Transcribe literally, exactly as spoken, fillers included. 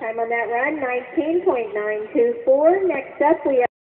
Time on that run, nineteen point nine two four. Next up, we have